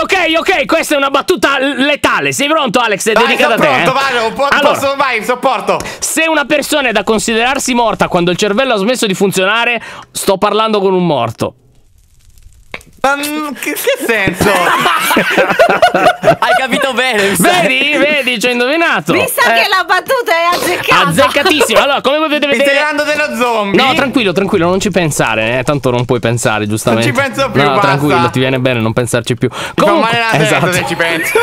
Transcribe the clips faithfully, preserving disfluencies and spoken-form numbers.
ok, ok, questa è una battuta letale. Sei pronto, Alex? È Vai, dedicata a te. pronto, eh? vai, non po Allora, posso mai, sopporto. se una persona è da considerarsi morta quando il cervello ha smesso di funzionare, sto parlando con un morto. Ma che, che senso? Hai capito bene. Vedi, vedi, ci ho indovinato. Mi sa Eh, che la battuta è azzeccata. azzeccatissimo. Allora, come potete Mi stai vedere... parlando dello zombie? No, tranquillo, tranquillo, non ci pensare, eh, tanto non puoi pensare, giustamente. Non ci penso più, No, basta. tranquillo, ti viene bene non pensarci più. Mi fa male la testa esatto. se ci penso.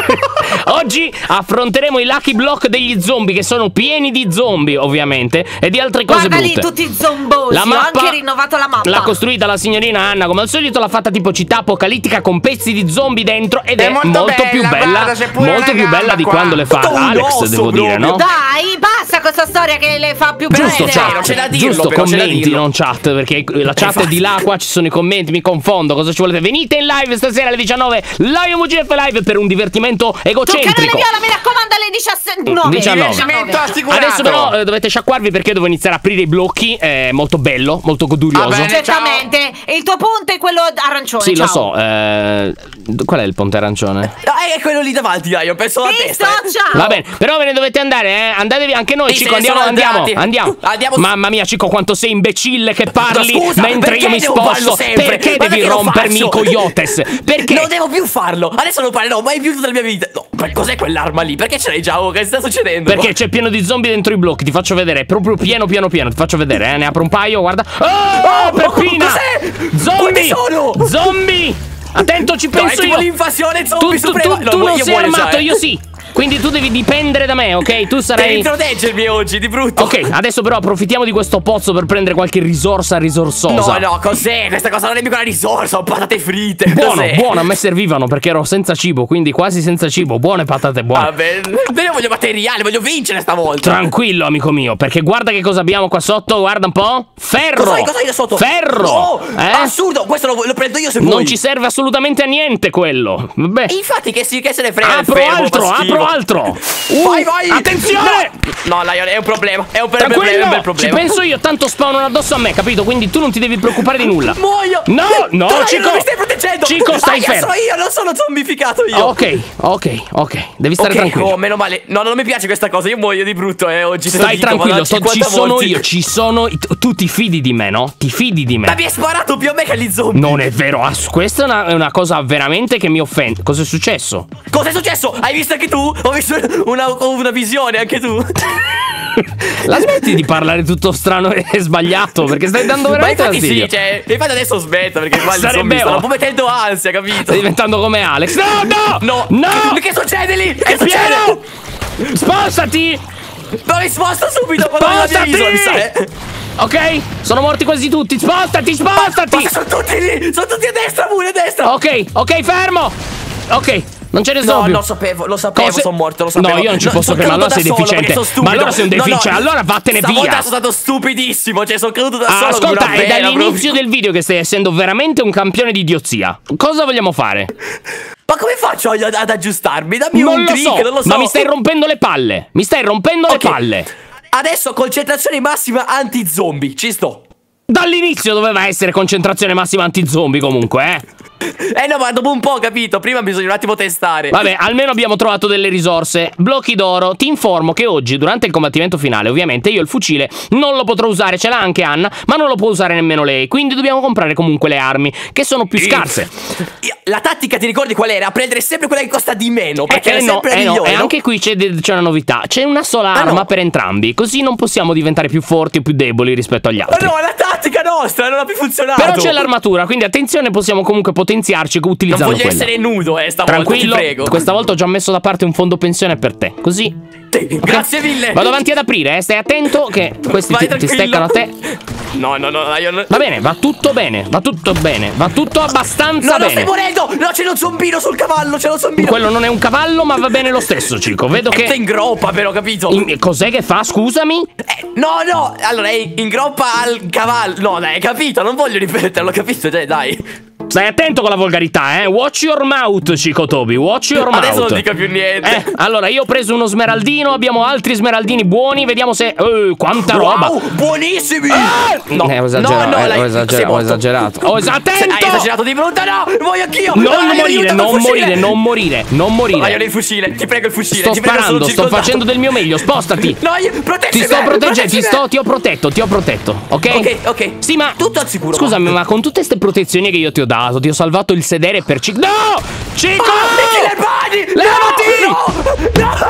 Oggi affronteremo i lucky block degli zombie, che sono pieni di zombie, ovviamente, e di altre cose Guarda lì brutte. tutti zombosi. La Ho mappa anche rinnovato la mappa. l'ha costruita la signorina Anna, come al solito l'ha fatta tipo città apocalittica con pezzi di zombie dentro, ed è, È molto molto più bella, bella, guarda, c'è pure molto una più bella gamba di qua. quando le fa Tutto un Alex, osso devo dire, proprio. no? Dai, basta questa storia che le fa più Giusto, bene. chat, c'è da dirlo, giusto, però, c'è da commenti, dirlo. non chat, perché la chat è di là, qua ci sono i commenti, mi confondo. Cosa ci volete? Venite in live stasera alle diciannove, Live M G F Live, per un divertimento Sul canale egocentrico. Viola, mi raccomando, alle diciannove. diciannove. Divertimento assicurato. Adesso però eh, dovete sciacquarvi perché devo iniziare a aprire i blocchi, è molto bello, molto godurioso. Va bene. Certamente. E il tuo punto è quello arancione. Sì, ciao. lo so, eh, qual è il ponte arancione? No, è quello lì davanti, dai, ho perso la Visto? testa. eh. Ciao. Va bene, però ve ne dovete andare, eh. Andatevi anche noi, Sì, Cico. se ne Andiamo, sono andiamo, andati. andiamo. Andiamo. Mamma mia, Cico, quanto sei imbecille che parli Ma scusa, mentre io perché mi devo sposto. farlo sempre? Perché Ma devi perché lo rompermi faccio? i coyotes? Perché? Non devo più farlo. Adesso non parlerò mai più della mia vita. No, ma cos'è quell'arma lì? Perché ce l'hai già? Oh, che sta succedendo? Perché c'è pieno di zombie dentro i blocchi, ti faccio vedere, è proprio pieno pieno pieno, ti faccio vedere, eh. Ne apro un paio, guarda. Oh, Oh, Peppina! cos'è? Zombie! Quanti sono? Zombie! Attento, ci No, è penso tipo io. l'invasione Tu, zombie tu, suprema. tu, No, tu io non sei muoio già, armato, eh. io sì. Quindi tu devi dipendere da me, ok? Tu sarai... Devi proteggermi oggi, di brutto. Ok, adesso però approfittiamo di questo pozzo per prendere qualche risorsa No, risorsosa. no, cos'è? Questa cosa non è mica una risorsa, ho patate fritte. Buono, cos'è? buono, a me servivano perché ero senza cibo, quindi quasi senza cibo. Buone patate, buone. Vabbè, io voglio materiale, voglio vincere stavolta. Tranquillo, amico mio, perché guarda che cosa abbiamo qua sotto, guarda un po'. Ferro! Cos'hai, cos'hai da sotto? Ferro! Oh, eh? assurdo, questo lo, lo prendo io se vuoi. Non ci serve assolutamente a niente quello. Vabbè. E infatti che, si, che se ne frega. Apro il fermo, altro, fa schifo. apro altro. Vai, vai. Attenzione! No, no, Lion, è un problema. È un, bel problema, è Tranquillo, un bel ci problema. penso io, tanto spawnano addosso a me, capito? Quindi tu non ti devi preoccupare di nulla. Muoio. No, no, Dai, Cico. non mi stai proteggendo. Cico, stai ah, fermo. sono io, non sono zombificato io. Ok, ok, ok. Devi stare Ok, tranquillo. oh, meno male. No, non mi piace questa cosa. Io muoio di brutto, eh, oggi. te lo Stai dico, tranquillo, vado a sto- ci cinquanta sono morti. io, ci sono. Tu tu ti fidi di me, no? Ti fidi di Ma me. mi hai sparato più a me che agli zombie. Non è vero, ah, questa è una, è una cosa veramente che mi offende. Cosa è successo? Cos'è successo? Hai visto anche tu? Ho visto una, una visione anche tu. La smetti di parlare tutto strano e sbagliato, perché stai dando Ma veramente infatti fastidio. sì, cioè, infatti adesso smetta perché qua il Sarebbe zombie stanno oh. un po' mettendo ansia, capito? Stai diventando come Alex. No, no! No, No! Che succede lì? Che È succede? pieno! Spostati! Ma mi sposta subito quando vedo la mia Spostati! isola, mi sa, eh. Ok? Sono morti quasi tutti. Spostati, spostati! Ma sono tutti lì! Sono tutti a destra, pure a destra! Ok, ok, fermo! Ok, non ce ne sono No, più. lo sapevo, lo sapevo, Cose- sono morto, lo sapevo. No, io non ci No, posso sono credere, allora caduto sei da solo deficiente. perché sono stupido. Ma allora sei un No, no, deficiente, allora vattene stavolta via. sono stato stupidissimo, cioè sono caduto da Ah, solo. ascolta, come è una pera, dall'inizio proprio. del video che stai essendo veramente un campione di idiozia. Cosa vogliamo fare? Ma come faccio ad, ad aggiustarmi? Dammi Non un lo trick, so, non lo so. ma mi stai rompendo le palle. Mi stai rompendo Ok. le palle. Adesso concentrazione massima anti-zombie, ci sto. Dall'inizio doveva essere concentrazione massima anti-zombie comunque, eh. Eh no, ma dopo un po', capito? Prima bisogna un attimo testare. Vabbè, almeno abbiamo trovato delle risorse. Blocchi d'oro. Ti informo che oggi, durante il combattimento finale, ovviamente io il fucile non lo potrò usare. Ce l'ha anche Anna, ma non lo può usare nemmeno lei. Quindi dobbiamo comprare comunque le armi, che sono più scarse. La tattica, ti ricordi qual era? Prendere sempre quella che costa di meno, perché Eh, era eh no, sempre la eh no, migliore, e no? anche qui c'è c'è una novità. C'è una sola Ah, arma no. per entrambi. Così non possiamo diventare più forti o più deboli rispetto agli Ma altri. no, è la tattica nostra, non ha più funzionato. Però c'è l'armatura, quindi attenzione, possiamo comunque potenziarci utilizzando Non voglio quella. essere nudo, eh, stavolta, Tranquillo, ti prego. questa volta ho già messo da parte un fondo pensione per te. Così. Te- Grazie mille. Vado avanti ad aprire, eh. Stai attento che questi Vai, ti, ti tranquillo. steccano a te. No, no, no, io non... Va bene, va tutto bene, va tutto bene, va tutto abbastanza No, no, bene. stai morendo! No, c'è lo zombino sul cavallo, c'è lo zombino! Quello non è un cavallo, ma va bene lo stesso, Cico. Vedo È che. in groppa, però, capito? In- Cos'è che fa? Scusami? Eh, no, no, allora è in groppa al cavallo. No, dai, hai capito? Non voglio ripeterlo, capito? Cioè, dai. Stai attento con la volgarità, eh. Watch your mouth, Chico Toby. Watch your mouth. Adesso non dico più niente. Eh, allora, io ho preso uno smeraldino. Abbiamo altri smeraldini buoni. Vediamo se. Eh, quanta roba. Wow, buonissimi. No, eh, ho esagerato. no, no, eh, lei- ho, esagerato sei ho morto. esagerato. Ho esagerato. Hai esagerato di brutto, no! Voglio anch'io! Non Dai, morire, aiuto, non col fucile. morire, non morire, non morire. Voglio il fucile, ti prego il fucile. Sto ti prego, sono sparando, sto circondato. facendo del mio meglio. Spostati. No, io, proteggimi. Ti sto proteggendo, ti proteggimi. sto, ti ho protetto, ti ho protetto, ok? Ok, ok. Sì, ma Tutto al sicuro. scusami, ma con tutte queste protezioni che io ti ho dato, ti ho salvato il sedere per Cico. No! Cico! Ah, metti le mani! Levati!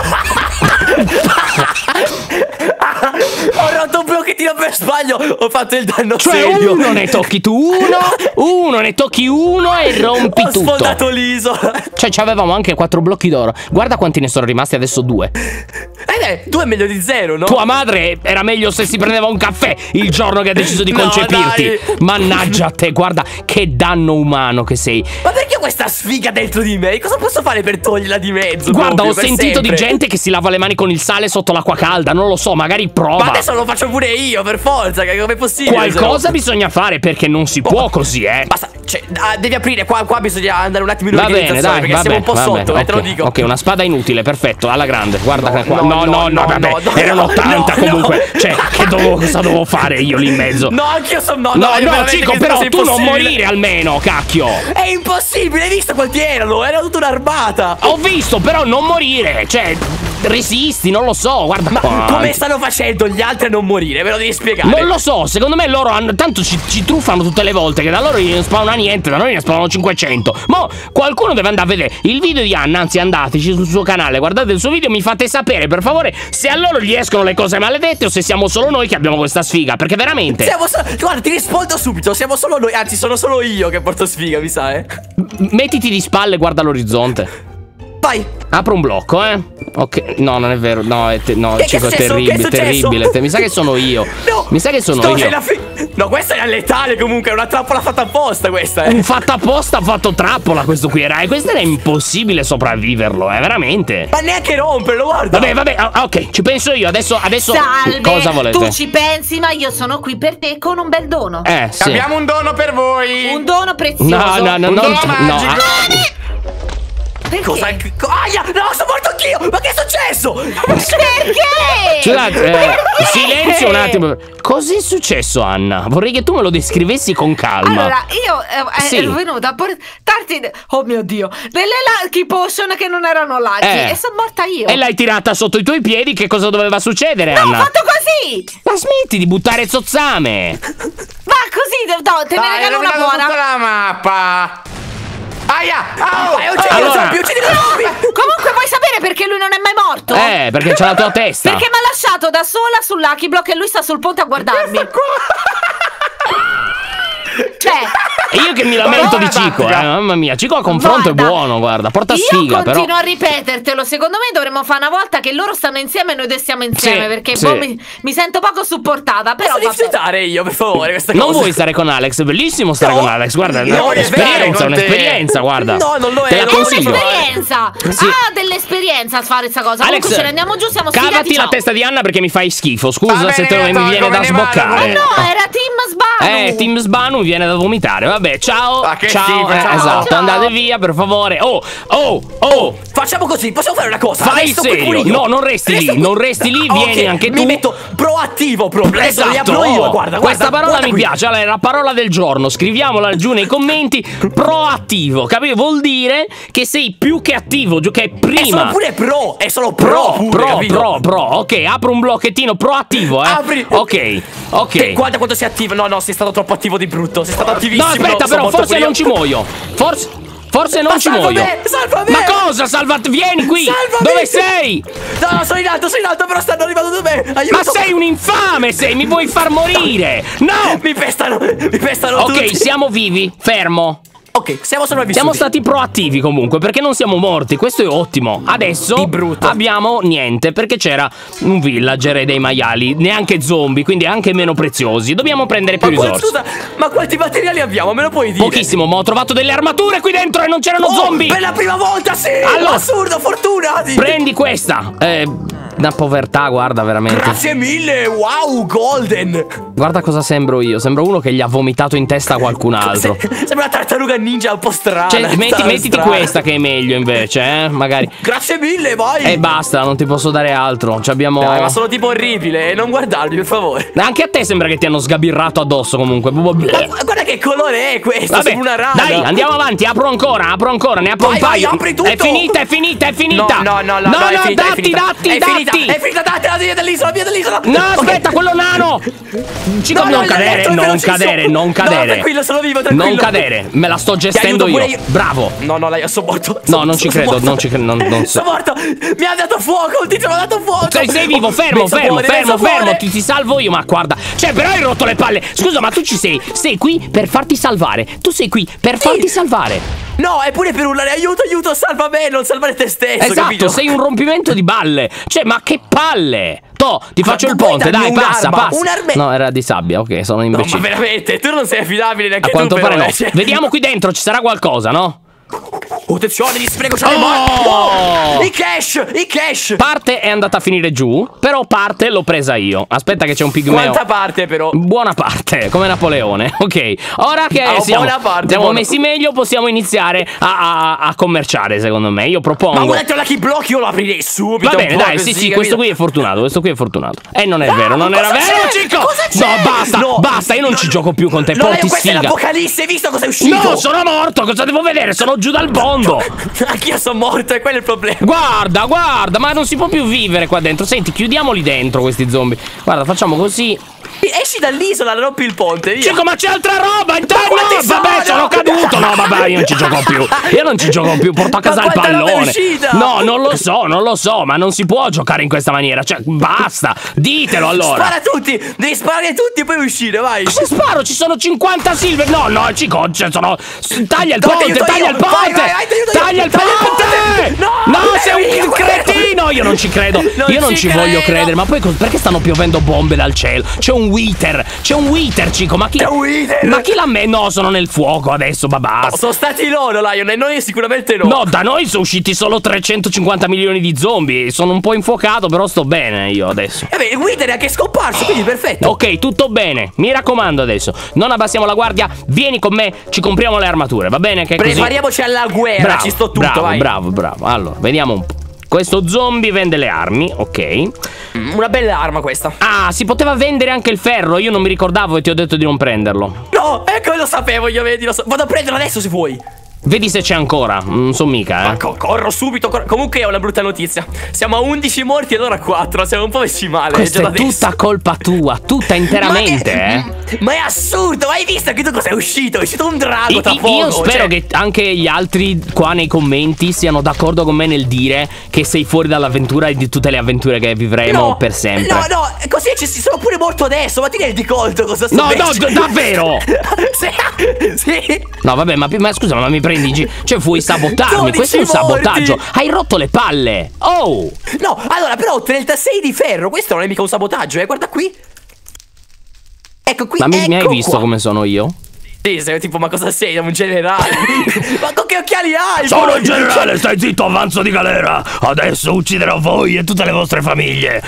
Ho rotto un blocchettino per sbaglio. Ho fatto il danno Cioè, serio. uno ne tocchi tu uno, uno ne tocchi uno e rompi Ho tutto. sfondato l'isola. Cioè, avevamo anche quattro blocchi d'oro. Guarda quanti ne sono rimasti adesso, due. Eh beh, tu è meglio di zero, no? Tua madre era meglio se si prendeva un caffè il giorno che ha deciso di No, concepirti. dai. Mannaggia a te, guarda che danno umano che sei. Ma perché ho questa sfiga dentro di me? Cosa posso fare per toglierla di mezzo? Guarda, proprio, ho per sentito sempre? di gente che si lava le mani con il sale sotto l'acqua calda. Non lo so, magari prova. Ma adesso lo faccio pure io, per forza, che com'è possibile? Qualcosa se no? bisogna fare perché non si può così, eh. Basta, cioè, ah, devi aprire, qua, qua bisogna andare un attimo in Va bene, organizzazione, dai, perché va siamo bene, un po' va sotto, bene, eh, te lo ok. dico. Ok, una spada inutile, perfetto, alla grande. Guarda No, che qua. no, No, no, no, no, no, vabbè. no, no, Erano ottanta no, comunque. no. Cioè, che dovevo, cosa dovevo fare io lì in mezzo? No, anch'io sono no, No, no, è no, veramente Cico, che però sei tu non impossibile. morire almeno, cacchio. È impossibile, hai visto quanti erano? Era tutta un'armata. Ho visto, però non morire. Cioè, resisti, non lo so. Guarda Ma qua. come stanno facendo gli altri a non morire? Me lo devi spiegare. Non lo so, secondo me loro hanno. Tanto ci, ci truffano tutte le volte. Che da loro non spawna niente, da noi ne spawnano cinquecento. Ma qualcuno deve andare a vedere il video di Anna. Anzi, andateci sul suo canale, guardate il suo video. Mi fate sapere, per favore, se a loro gli escono le cose maledette o se siamo solo noi che abbiamo questa sfiga. Perché veramente. Siamo so- Guarda, ti rispondo subito. Siamo solo noi. Anzi, sono solo io che porto sfiga, mi sa, eh. M- Mettiti di spalle e guarda l'orizzonte. Vai. Apro un blocco, eh. Ok, no, non è vero. No, è te- no, Che- che Cico, è è successo? terribile, Che è successo? terribile. Te- mi sa che sono io. No. Mi sa che sono Sto io. nella fi- No, questa è letale comunque. È una trappola fatta apposta, questa, eh. Un fatto apposta ha fatto trappola questo qui, era. E questo era impossibile sopravviverlo, eh, veramente. Ma neanche romperlo, guarda. Vabbè, vabbè, ah, ok, ci penso io. Adesso, adesso Salve, cosa volete? tu ci pensi, ma io sono qui per te con un bel dono. Eh, sì. Abbiamo un dono per voi. Un dono prezioso. No, no, no, Un no, dono no, magico. ah, Perché? Cosa? Aia! No, sono morto anch'io! Ma che è successo? Perché? Scusate, eh, Perché? silenzio un attimo. Cos'è successo, Anna? Vorrei che tu me lo descrivessi con calma. Allora, io eh, Sì. ero venuta a portarti, de- oh mio Dio, delle lucky potion che non erano lucky Eh. e sono morta io. E l'hai tirata sotto i tuoi piedi, che cosa doveva succedere, No, ho Anna? fatto così! Ma smetti di buttare zozzame. Va così, no, te ne Dai, hai regalo una rovinato buona. tutta la mappa. Aia! Au! Vai, uccidi Allora- lo zombie, uccidi lo zombie! Comunque vuoi sapere perché lui non è mai morto? Eh, perché c'è la tua testa. Perché mi ha lasciato da sola sul Lucky Block e lui sta sul ponte a guardarmi. Cioè, E io che mi lamento di Cico, eh, mamma mia. Cico a confronto guarda, è buono, guarda. Porta io sfiga, però. continuo a ripetertelo. Secondo me dovremmo fare una volta che loro stanno insieme e noi due stiamo insieme. Sì, perché sì. boh, mi, mi sento poco supportata. Però Posso vabbè. rifiutare io, per favore, questa cosa? Non vuoi stare con Alex? È bellissimo stare No. con Alex. Guarda, No, è voglio un'esperienza, stare con un'esperienza, guarda. No, non lo è, Te la non È lo consiglio. dico. un'esperienza. Sì. Ah, dell'esperienza a fare questa cosa. Alex, Comunque ce ne andiamo giù, siamo cavati sfigati. la ciao. testa di Anna perché mi fai schifo. Scusa Va se bene, te lo me la mi viene tolgo, da me ne vado. sboccare. No, era Team Sbanu. Eh, Team Sbanu mi viene da vomitare. Vabbè, ciao. Ah, che ciao. schifo, eh, ciao. Esatto, Ciao. andate via, per favore. Oh, oh, oh. Facciamo così, possiamo fare una cosa? Fai Resto serio? qui pure io. No, non resti Resto lì, qui. non resti lì, Ah, vieni ok, anche tu. Mi metto proattivo proprio. Adesso li Esatto, apro io, oh, guarda, guarda. questa parola guarda mi qui. piace. Allora, è la parola del giorno. Scriviamola giù nei commenti. Proattivo, capito? Vuol dire che sei più che attivo, che è E prima. sono pure pro, e sono pro, Pro, pure, pro, capito? pro, pro. Ok, apro un blocchettino proattivo, eh. Apri. Ok, ok. Che, guarda quanto sei attivo. No, no, sei stato troppo attivo di brutto. Sei stato attivissimo. No, aspetta, sono però, molto forse pure non io. ci muoio. Forse. Forse non Ma ci salva muoio. me, salva me. Ma cosa? Salvati, vieni qui. Salvami. Dove sei? No, no, sono in alto, sono in alto, però stanno arrivando da me. Aiuto. Ma sei un infame, sei, mi vuoi far morire? No! Mi pestano, mi pestano Ok, tutti. siamo vivi, fermo. Ok, siamo sopravvissuti. Siamo stati proattivi comunque, perché non siamo morti, questo è ottimo. Adesso Di brutto. abbiamo niente, perché c'era un villager e dei maiali, neanche zombie, quindi anche meno preziosi. Dobbiamo prendere più Ma qual- risorse. scusa, ma quanti materiali abbiamo? Me lo puoi dire? Pochissimo, ma ho trovato delle armature qui dentro e non c'erano Oh, zombie. per la prima volta, sì! Allora- Assurdo, fortunati! Prendi questa. Eh, Una povertà, guarda, veramente. Grazie mille, wow, golden. Guarda cosa sembro io. Sembro uno che gli ha vomitato in testa a qualcun altro. Se, sembra una tartaruga ninja un po' strana. Cioè, metti, strana, mettiti strana. questa che è meglio invece, eh? Magari. Grazie mille, vai. E basta, non ti posso dare altro. Ci abbiamo. Dai, ma sono tipo orribile, non guardarmi, per favore. Anche a te sembra che ti hanno sgabirrato addosso comunque. Ma guarda che colore è questo, Vabbè, sembra una rana. dai, andiamo avanti, apro ancora, apro ancora, ne apro Vai, un paio. vai, apri tutto. È finita, è finita, è finita. No, no, no, no, no, no, è no, finita, è datti, finita. datti, È datti. finita, è finita, datti, la via dell'isola, via dell'isola. No, aspetta, quello nano. Cico, No, non no, cadere, letto, non velocissimo. cadere, non No, cadere. tranquillo, sono vivo, tranquillo. Non cadere, me la sto gestendo aiuto io. pure io. Bravo. No, no, lei, sono morto. No, non ci Sono credo, morto. non ci credo, non, non so. Sono morto. Mi ha dato fuoco, il tizio mi ha dato fuoco. Sei, sei vivo, fermo, Mezzo fermo, cuore, fermo, mezzo fermo, cuore. ti, ti salvo io, ma guarda. Cioè, però hai rotto le palle. Scusa, ma tu ci sei? Sei qui per farti salvare. Tu sei qui per farti salvare. No, è pure per urlare aiuto, aiuto, salva me, non salvare te stesso. Esatto, capito? sei un rompimento di balle. Cioè, ma che palle. To, ti faccio Ma il puoi ponte, darmi dai, passa, un'arma, passa. un'arme- No, era di sabbia, ok, sono No, ma imbecille. veramente, tu non sei affidabile neanche A quanto tu, pare però, no. eh, cioè. Vediamo qui dentro, ci sarà qualcosa, no? Oh, attenzione, mi sprego, c'è le Oh! morte. Oh, i cash, i cash. Parte è andata a finire giù, però parte l'ho presa io. Aspetta che c'è un pigmeo. Quanta parte però? Buona parte, come Napoleone. Ok, ora che Oh, siamo, buona parte, siamo buona. messi meglio, possiamo iniziare a, a, a commerciare, secondo me. Io propongo. Ma volete la key block, io lo aprirei subito. Va bene, un po' dai, così, sì, sì, capito? questo qui è fortunato, questo qui è fortunato. Eh, non è No, vero, non cosa era vero, c'è? Cico! Cosa c'è? No, basta, No. basta, io non ci gioco più con te, No, porti questa è sfiga. l'apocalisse, hai visto cosa è uscito? No, sono morto, cosa devo vedere? Sono giù dal mondo. Anch'io sono morto, e quello è il problema. Guarda, guarda, ma non si può più vivere qua dentro. Senti, chiudiamoli dentro questi zombie. Guarda, facciamo così. Esci dall'isola, rompi il ponte, via. Cico, ma c'è altra roba in te? Ma quanti No, vabbè, sono? sono caduto. No, vabbè, io non ci gioco più. Io non ci gioco più, porto a Ma casa il quanta roba è pallone. uscita? No, non lo so, non lo so, ma non si può giocare in questa maniera. Cioè, basta, ditelo allora. Spara tutti, devi sparare tutti e poi uscire, vai. Se sparo ci sono cinquanta silver. No, no, Cico, cioè sono. Taglia il No, ti ponte, aiuto taglia io. il ponte. Vai, vai, vai, ti aiuto io. Taglia il Taglia il ponte. ponte. No, no, sei io un quello. cretino. Io non ci credo. Non Io non ci ci voglio credo. credere. Ma poi cos- perché stanno piovendo bombe dal cielo? C'è un Wither. C'è un Wither, Cico. Ma chi. C'è un Wither. Ma chi l'ha me? No, sono nel fuoco adesso, ma No, basta. sono stati loro, Lion, e noi sicuramente no. No, da noi sono usciti solo trecentocinquanta milioni di zombie. Sono un po' infuocato, però sto bene io adesso. Vabbè, il Wither è anche scomparso, quindi perfetto. Ok, tutto bene. Mi raccomando adesso. Non abbassiamo la guardia. Vieni con me, ci compriamo le armature, va bene? Che così. Prepariamoci alla guerra, Bravo, ci sto tutto, bravo, vai. bravo, bravo. Allora, vediamo un po'. Questo zombie vende le armi, ok. Mm, Una bella arma questa. Ah, si poteva vendere anche il ferro. Io non mi ricordavo e ti ho detto di non prenderlo. No, ecco, lo sapevo, io vedi, lo so. Vado a prenderlo adesso se vuoi. Vedi se c'è ancora. Non so mica, Ma eh. co- corro subito, corro. Comunque è una brutta notizia. Siamo a undici morti e loro a quattro. Siamo un po' messi male. Questa già è da adesso. tutta colpa tua, tutta interamente, ma eh. è, ma è assurdo, hai visto che tu cosa è uscito? È uscito un drago I- tra i- poco. Io spero cioè- che anche gli altri qua nei commenti siano d'accordo con me nel dire che sei fuori dall'avventura e di tutte le avventure che vivremo No, per sempre. No, no, così ci sono pure morto adesso. Ma ti rendi conto cosa sto No, no, facendo? d- davvero? sì, sì. No, vabbè, ma, ma scusa, ma mi prendi in giro? Cioè, vuoi sabotarmi? dodici Questo è un morti. sabotaggio. Hai rotto le palle. Oh! No, allora, però ho trentasei di ferro. Questo non è mica un sabotaggio, eh. Guarda qui. Ecco qui. Ma mi, mi hai ecco visto qua. come sono io? Sì, sei tipo, ma cosa sei? Un generale. Ma con che occhiali hai? Sono poi? il generale, stai zitto, avanzo di galera. Adesso ucciderò voi e tutte le vostre famiglie.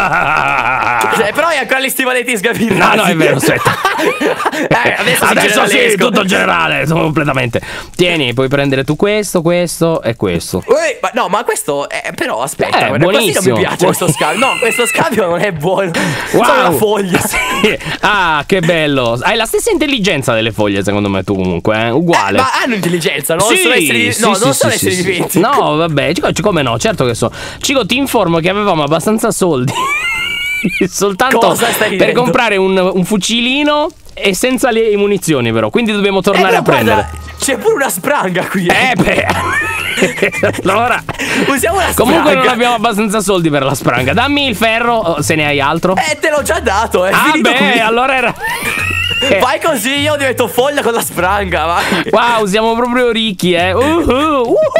Eh, però hai ancora gli stivaletti sgabirati. No, no, è vero, aspetta. eh, adesso Adesso sì, generalesco. tutto generale, sono completamente. Tieni, puoi prendere tu questo, questo e questo. Uè, ma no, ma questo eh, però aspetta, Eh, guarda, così non buonissimo. mi piace questo scambio. No, questo scambio non è buono. Sono una foglia. Sì. Ah, che bello. Hai la stessa intelligenza delle foglie, secondo me, tu comunque, eh? Uguale. Eh, ma hanno intelligenza, non Sì, sono esseri sì, No, sì, non sì, sono sì, esseri sì. viventi. No, vabbè, Cico, come no? Certo che so. Cico, ti informo che avevamo abbastanza soldi soltanto Cosa stai per dicendo? comprare un, un fucilino e senza le munizioni, però. Quindi dobbiamo tornare Eh, a però prendere. guarda, c'è pure una spranga qui. Eh, beh. Allora, Usiamo la spranga. comunque non abbiamo abbastanza soldi per la spranga. Dammi il ferro, oh, se ne hai altro. Eh, te l'ho già dato, è ah, finito beh, qui. allora era. Vai così, io divento foglia con la spranga, vai. Wow, siamo proprio ricchi, eh. Uh-huh, uh-huh.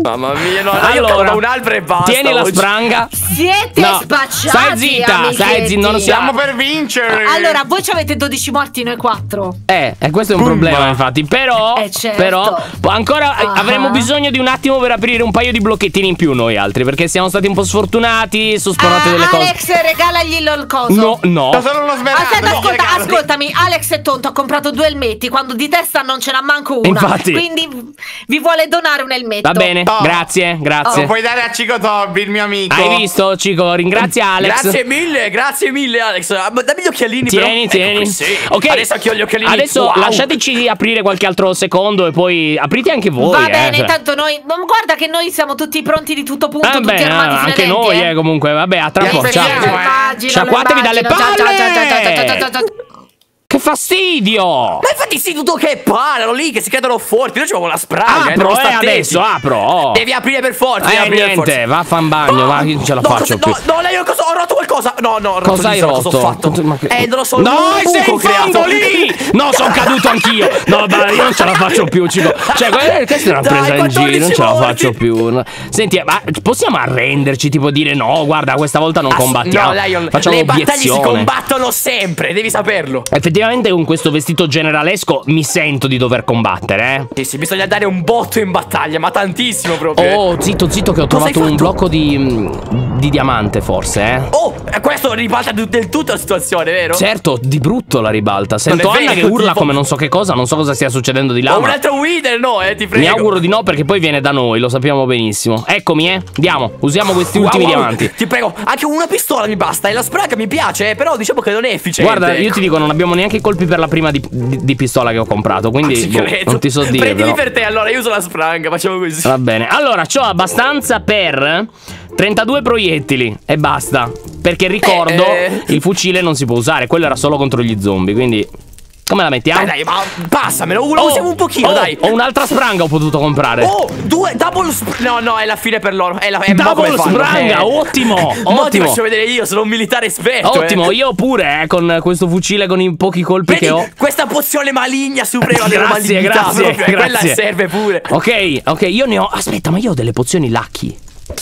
Mamma mia, no, allora, io un albero e basta. Tieni la oggi. spranga. Siete No, spacciati. stai zitta, stai zitta, non Stiamo per vincere. Allora, voi ci avete dodici morti, noi quattro. Eh, e questo è un Pumba. problema, infatti. Però, Eh, certo. però ancora eh, Ah. avremo bisogno di un attimo per aprire un paio di blocchettini in più noi altri, perché siamo stati un po' sfortunati, sono spawnate Ah, delle cose. Alex, regalagli il coso. No, no. Ho solo uno smeraldo. Aspetta, ascolta, Regalalo. ascoltami, Alex è tonto, ha comprato due elmetti, quando di testa non ce n'ha manco una. Infatti. Quindi vi vuole donare un elmetto. Va bene, Oh. grazie, grazie. Lo puoi dare a Cico Toby, il mio amico. Hai visto, Cico? Ringrazia Alex. Grazie mille, grazie mille Alex. Ah, ma dammi gli occhialini Tieni, però. tieni. Ecco qui, sì. Ok. Adesso anche io ho gli occhialini. Adesso Wow. lasciateci aprire qualche altro secondo e poi aprite anche voi. Va eh, bene, cioè. intanto noi. Non guarda che noi siamo tutti pronti di tutto punto, Ah, tutti beh, armati fino ai anche denti, noi, eh. eh, comunque. Vabbè, a tra Vi poco. Ciao. aspettiamo, eh. Immagino, Sciacquatevi dalle immagino. Ciao, ciao, ciao, ciao, ciao, ciao, ciao, ciao, ciao. Che fastidio! Ma infatti sì, tutto che parlano lì, che si credono forti. Noi ci vuole la spraga. Apro, eh, eh, sta attenti. adesso, apro. oh. Devi aprire per forza. devi Eh, aprire per niente, forza. va a fan bagno, va, io non ce la No, faccio cosa- più. no, no, lei ho, cosa- ho rotto qualcosa. No, no, ho rotto Cosa hai lì, so rotto? Cosa ho fatto? Ma che- Eh, non lo so. No, un sei in buco fondo creato. lì! No, sono caduto anch'io. No, ma io non ce la faccio più, Cico. Cioè, que- questa è una Dai, presa in giro, non ce la quattordici faccio più. No. Senti, ma possiamo arrenderci, tipo dire no, guarda, questa volta non Ass- combattiamo. No, Lion, Facciamo le battaglie si obiezione. combattono sempre, devi saperlo. Effettivamente con questo vestito generalesco mi sento di dover combattere, eh. Sì, sì, bisogna dare un botto in battaglia, ma tantissimo proprio. Oh, zitto, zitto, che ho Cosa hai trovato un fatto? blocco di, mm, di diamante, forse, eh. Oh, eh, questo ribalta du- del tutto la situazione, vero? Certo, di brutto la ribalta. Sento Non è Anna che vero, urla tipo- come non so che cosa, non so cosa stia succedendo di là. Ho un ma altro Wither, no, eh, ti prego. mi auguro di no, perché poi viene da noi, lo sappiamo benissimo. Eccomi, eh. Andiamo, usiamo questi Wow, ultimi wow, diamanti. Ti prego, anche una pistola mi basta. E la spraga mi piace, eh, però diciamo che non è efficiente. Guarda, io ti dico, non abbiamo neanche i colpi per la prima di, di- di pistola che ho comprato, quindi Ci boh, credo. non ti so dire. Prendimi però. per te, allora, io uso la spranga, facciamo così. Va bene. Allora, c'ho abbastanza per trentadue proiettili e basta. Perché ricordo, Eh, eh. il fucile non si può usare, quello era solo contro gli zombie, quindi come la mettiamo? Dai, dai, ma passamelo, lo Oh, usiamo un pochino, oh, dai. Ho un'altra spranga ho potuto comprare. Oh, due double sp- No, no, è la fine per loro. È la è mo Double come fanno, spranga, eh. ottimo, Mo ti ottimo. faccio vedere io, sono un militare esperto. Ottimo, eh. io pure, eh, con questo fucile con i pochi colpi Vedi, che ho. questa pozione maligna suprema della Grazie, malignità grazie, proprio, eh, grazie. quella serve pure. Ok, ok, io ne ho. Aspetta, ma io ho delle pozioni lucky.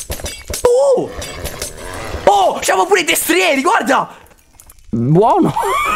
Oh! Oh, siamo pure i destrieri, guarda! Buono.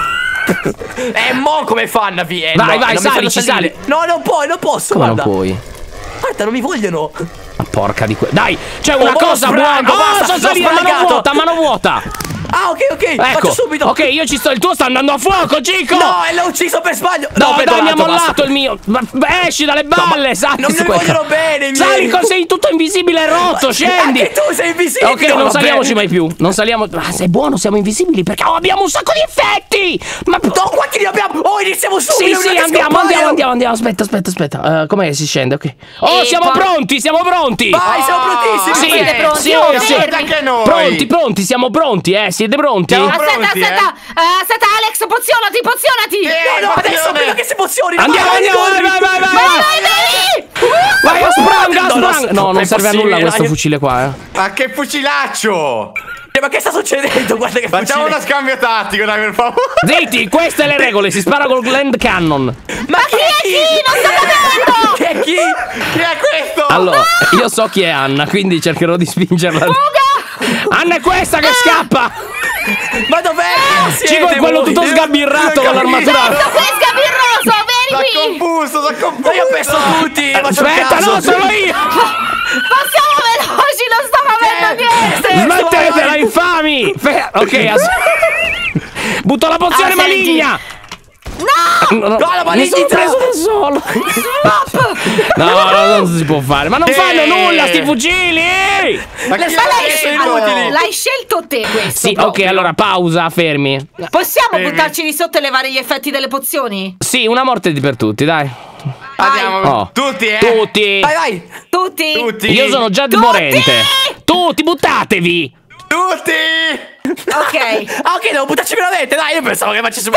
Eh, mo come fanno a via? Vai, no, vai, non mi fanno salici, salire. No, non puoi, non posso, Come non guarda. puoi? Guarda, non mi vogliono. Ma porca di que... Dai, c'è una Oh, cosa mo buona. sprango, Oh, basta, sono l'ho salito a mano sprangato. vuota, mano vuota. Ah, ok, ok, Ecco, faccio subito. ok, io ci sto. Il tuo sta andando a fuoco, Cico. No, e l'ho ucciso per sbaglio. No, per dai, mi ha donato, mollato basta. il mio. Ma esci dalle balle, sali non su mi questa. vogliono bene i miei. Sali, co- sei tutto invisibile e rotto, scendi. Anche tu sei invisibile. Ok, non va saliamoci bene. mai più. Non saliamo. Ah, sei buono, siamo invisibili perché oh, abbiamo un sacco di effetti. Ma No, quanti ne abbiamo? Oh, iniziamo subito. sì, non sì, riesco a andiamo, scappare. andiamo, andiamo, andiamo. Aspetta, aspetta, aspetta. Uh, com'è che si scende? Ok. Oh, E siamo poi- pronti, siamo pronti. Vai, siamo prontissimi. Sì, siete pronti? sì, Oh, sì. fermi. Anche noi. Pronti, pronti, siamo pronti, eh? Siete pronti? Siamo Aspetta, pronti, aspetta, eh, aspetta, Alex, pozionati, pozionati. Eh, No, no, adesso pozione. prima che si emozioni. Andiamo, vai, andiamo, vai, corri. vai, vai, vai. Vai, vai, Vai a spranga, a No, no, spranga. No, è non serve a nulla impossibile, questo dai. fucile qua, eh. Ma che fucilaccio! Eh, Ma che sta succedendo? Guarda che Facciamo fucile. uno scambio tattico, dai, per favore. Zitti, queste le regole, si spara col Land Cannon. Ma chi è chi? Non sto capendo. Chi è chi? Chi è questo? Allora, io so chi è Anna, quindi cercherò di spingerla. Anna è questa che scappa! Ma dov'è? Cico è quello tutto sgabirrato con l'armatura. Questo qui è sgabirroso, Sono vieni qui. confuso, sono confuso. Ma io ho perso tutti. faccio Aspetta, caso. no, sono io! Passiamo veloci, non sto capendo niente. Smettetela, infami! Fe- ok, as- butto la pozione Ah, senti. maligna! No! No, no, No, la mi sono malignità. preso da solo. No, no, non si può fare. Ma non Eh. fanno nulla sti fucili! Ma Le chi sta l'ha lei- detto? inutili. L'hai scelto te questo. Sì, ok, proprio. allora pausa, fermi. Possiamo Fermi. buttarci di sotto e levare gli effetti delle pozioni? Sì, una morte di per tutti, dai. Andiamo, Oh. tutti, eh. Tutti. Vai, vai. Tutti? Tutti. Io sono già Tutti! morente. Tutti, buttatevi. Tutti. Ok. Ah, ok, devo buttarci veramente. Dai, io pensavo che facessi un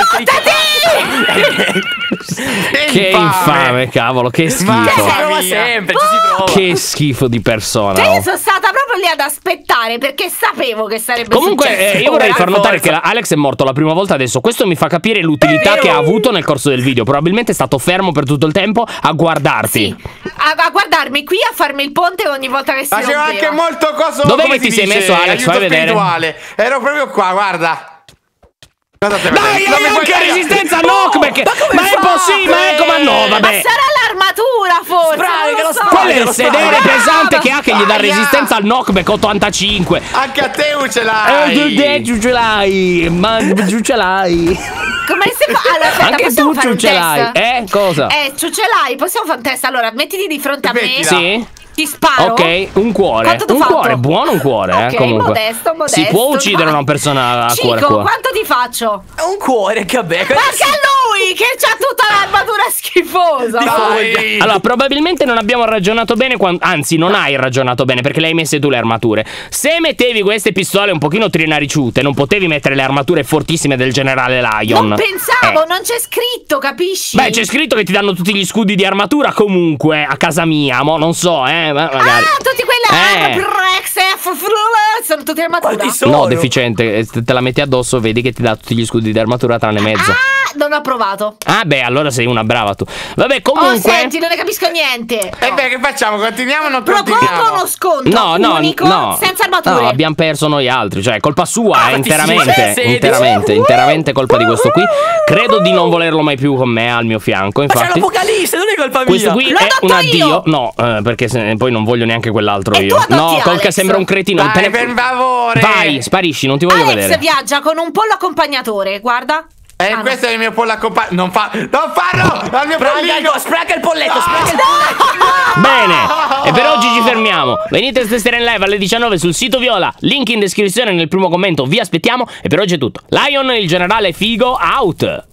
Che infame, cavolo, che schifo. Ma- Ci si Mamma prova mia. sempre, ci si prova. Che schifo di persona. Cioè, oh. io sono stata proprio lì ad aspettare perché sapevo che sarebbe Comunque, successo. eh, io vorrei per far notare forza. che Alex è morto la prima volta adesso. Questo mi fa capire l'utilità che ha avuto nel corso del video. Probabilmente è stato fermo per tutto il tempo a guardarti. Sì, a, a guardarmi qui a farmi il ponte ogni volta che si Faceva rompeva. anche molto coso. Dov'è come che ti si sei dice? messo, Alex? Aiuto Fai vedere. spirituale. Ero proprio qua, guarda. Guardate, Dai, non hai mi puoi- anche Dai, resistenza a no, knockback! ma come Ma è fa? possibile, ma ecco, ma no, Ma vabbè. sarà l'armatura forse. Spray, non che lo lo so. spray. Quello è il lo sedere spray. pesante che ha che gli dà Aia. resistenza al knockback ottantacinque. Anche a te ce Eh, l'hai. giù ce l'hai, ma giù ce l'hai. Come si fa? Allora, aspetta, Anche possiamo tu fare giù un ce test? l'hai. Eh, cosa? Eh, tu ce l'hai, possiamo fare un test. Allora, mettiti di fronte a me. Mettila. Sì? Ti sparo. Ok, un cuore. Quanto t'ho Un fatto? cuore, buono un cuore, eh, Ok, comunque. modesto, modesto. Si può uccidere Vai. una persona a Cico, cuore a cuore. quanto ti faccio? Un cuore, che vabbè. Ma anche a lui che c'ha tutta l'armatura schifosa. Di va. Dai. Allora, probabilmente non abbiamo ragionato bene, quan- anzi, non hai ragionato bene perché le hai messe tu le armature. Se mettevi queste pistole un pochino trinariciute, non potevi mettere le armature fortissime del generale Lion. Non pensavo, Eh. non c'è scritto, capisci? Beh, c'è scritto che ti danno tutti gli scudi di armatura comunque a casa mia, mo non so, eh, ma magari. Ah, tutti quelle Eh. armi, Rex, F, F, sono tutte armature. Quanti sono? No, deficiente, eh, te la metti addosso, vedi che ti dà tutti gli scudi di armatura tranne mezzo. Ah, non ho provato. Ah, beh, allora sei una brava tu. Vabbè, Oh, comunque. senti, non ne capisco niente. E beh, che facciamo? Continuiamo o non Propongo continuiamo? uno scontro No, no, unico no. senza armature. No, abbiamo perso noi altri. Cioè, è colpa sua, Ah, è ti interamente. sedi. Interamente, interamente colpa di questo qui. Credo di non volerlo mai più con me al mio fianco. Ma c'è Infatti, l'apocalisse, non è colpa mia. questo qui L'ho è adotto un addio. io. No, eh, perché se- poi non voglio neanche quell'altro E io. tu adotti No, col che Alex. sembra un cretino. Dai, te ne- per favore. Vai, sparisci, non ti voglio Alex vedere. viaggia con un pollo accompagnatore, guarda. E Ah, no. questo è il mio pollo accompagnato. Non fa. Non farlo! Al mio Spraga pollino! il, spraga il polletto, spraga il polletto. Bene, e per oggi ci fermiamo. Venite a testare in live alle diciannove sul sito Viola. Link in descrizione nel primo commento. Vi aspettiamo. E per oggi è tutto. Lion, il generale figo, out.